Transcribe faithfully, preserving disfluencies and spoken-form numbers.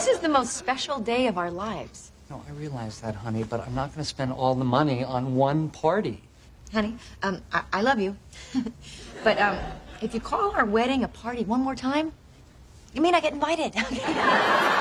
is the most special day of our lives. No, I realize that, honey, but I'm not going to spend all the money on one party. Honey, um, I, I love you. But um, if you call our wedding a party one more time, you may not get invited.